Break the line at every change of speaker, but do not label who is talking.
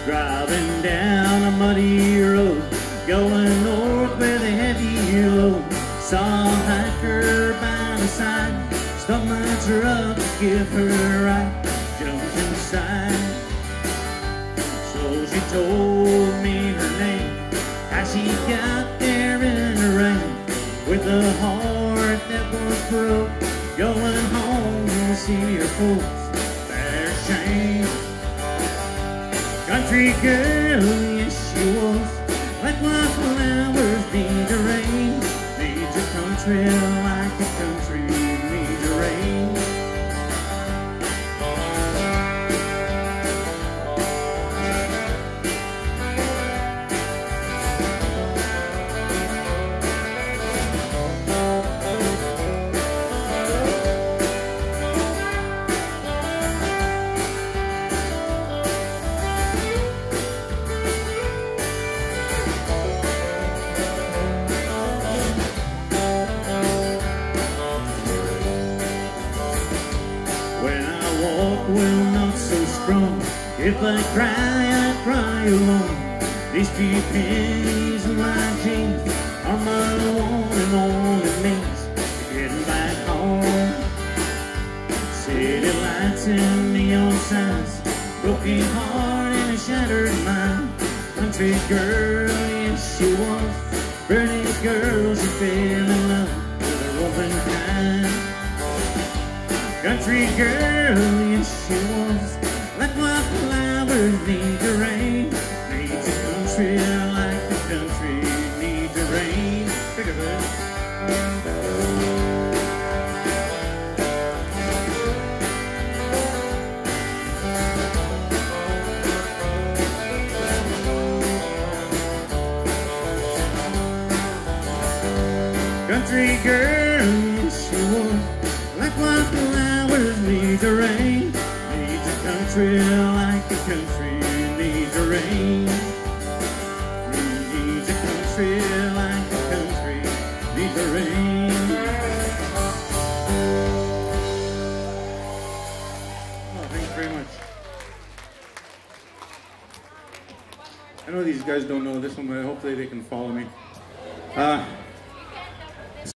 Driving down a muddy road, going north with a heavy load. Saw a hiker by the side, stopped my truck to give her a ride. Jumped inside, so she told me her name, how she got there in the rain, with a heart that was broke, going home to see her folks, their shame. Country girl, yes she was, like wildflowers need the rain, needs a country like the country needs the rain. Well, not so strong. If I cry alone. These few pennies in my jeans are my one and only means of getting back home. City lights and neon signs, broken heart and a shattered mind. Country girl, yes she was, pretty girl, she fell in love with a roving kind. Country girl, yes she was, like wildflowers need the rain, needs a country like the country needs the rain. Think of it. Country girl, yes she was, like wildflowers need the rain, needs a country like the country needs the rain, needs a country like the country needs the rain. Oh, thanks very much. I know these guys don't know this one, but hopefully they can follow me.